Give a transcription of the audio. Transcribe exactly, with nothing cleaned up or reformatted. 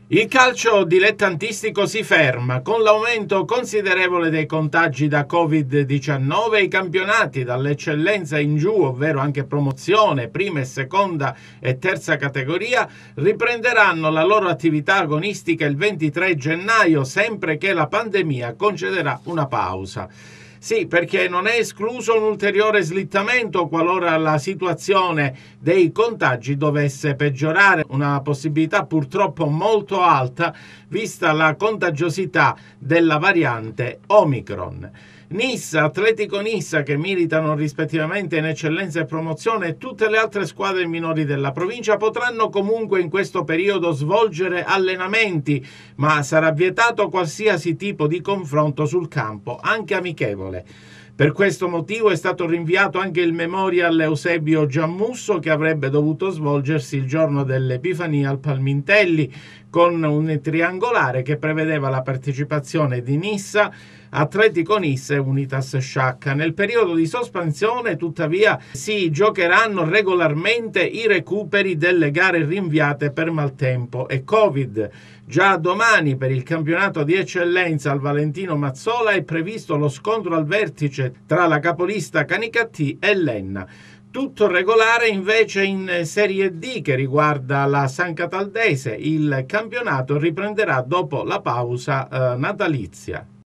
Il calcio dilettantistico si ferma. Con l'aumento considerevole dei contagi da covid diciannove, i campionati dall'eccellenza in giù, ovvero anche promozione, prima e seconda e terza categoria, riprenderanno la loro attività agonistica il ventitré gennaio, sempre che la pandemia concederà una pausa. Sì, perché non è escluso un ulteriore slittamento qualora la situazione dei contagi dovesse peggiorare, una possibilità purtroppo molto alta vista la contagiosità della variante Omicron. Nissa, Atletico Nissa, che militano rispettivamente in eccellenza e promozione, e tutte le altre squadre minori della provincia potranno comunque in questo periodo svolgere allenamenti, ma sarà vietato qualsiasi tipo di confronto sul campo, anche amichevole. Per questo motivo è stato rinviato anche il Memorial Eusebio Giammusso, che avrebbe dovuto svolgersi il giorno dell'Epifania al Palmintelli, con un triangolare che prevedeva la partecipazione di Nissa, Atletico Nissa e Unitas Sciacca. Nel periodo di sospensione, tuttavia, si giocheranno regolarmente i recuperi delle gare rinviate per maltempo e Covid. Già domani per il campionato di eccellenza al Valentino Mazzola è previsto lo scontro al vertice tra la capolista Canicattì e l'Enna. Tutto regolare invece in Serie D che riguarda la San Cataldese. Il campionato riprenderà dopo la pausa eh, natalizia.